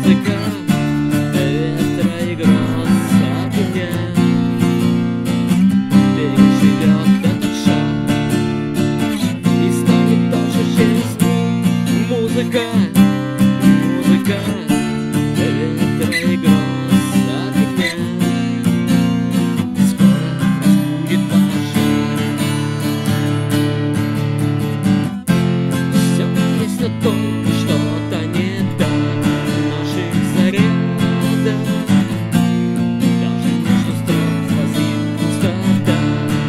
Музыка ветра и гроз огня переживет этот шаг и станет тоже честным. Музыка ветра и гроз огня скоро разбудит ваш жар. Все если только что-то не так в наших зарядах. Даже между строк сквозит пустота.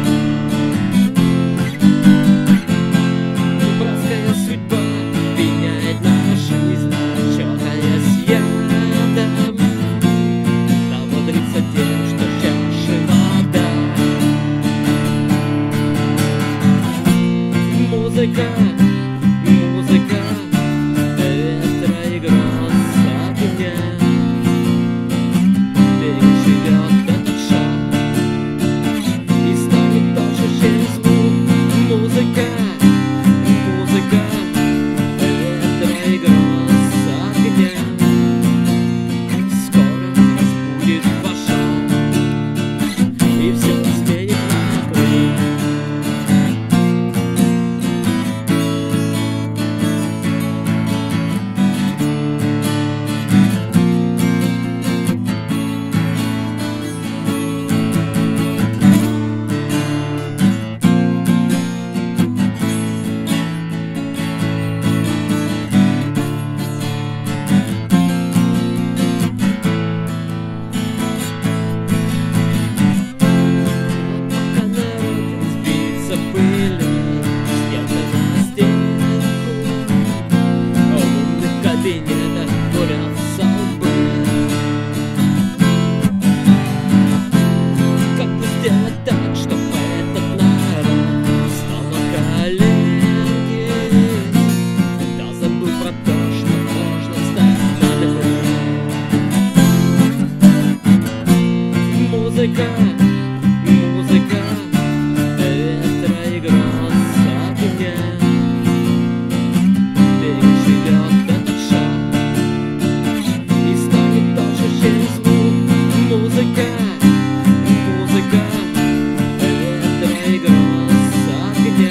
Братская судьба меняет нашу жизнь, чокаясь ядом. Да бодрится тем, что в чаше вода. Музыка ветра и гроз огня переживет этот шаг и станет тоже честным. Музыка ветра и гроз огня скоро разбудит ваш шаг и все изменит вокруг. Как бы сделать так, чтобы этот народ стал на колени, да забыл про то, что можно встать на ноги. Музыка ветра и гроз огня переживет этот шаг и станет тоже честным. Музыка ветра и гроз огня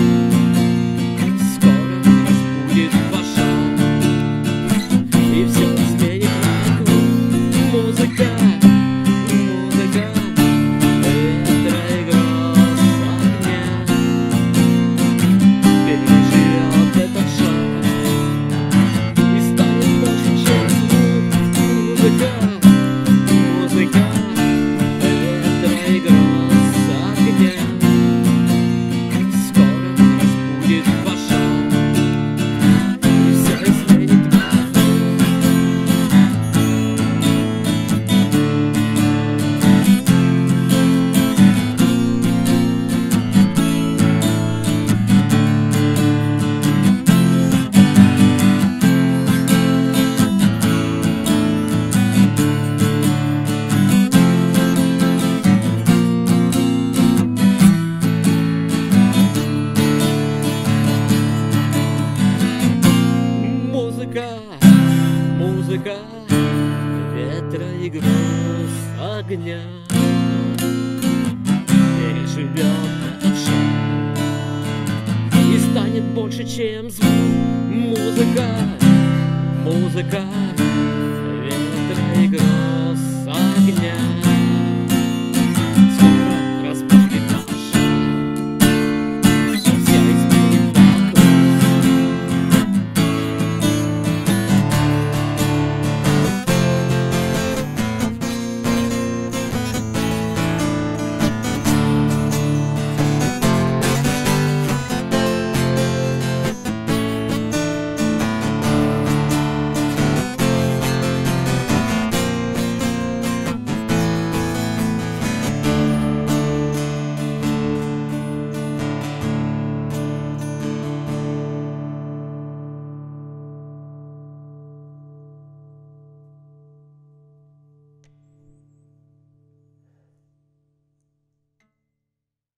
скоро разбудит ваш шаг и все изменит вокруг. Музыка ветра и гроз огня переживет этот шаг и станет больше честным. Музыка ветра и гроз огня скоро разбудит ваш шаг и все изменит вокруг. Музыка ветра и гроз огня переживет этот шаг и станет больше, чем звук. Музыка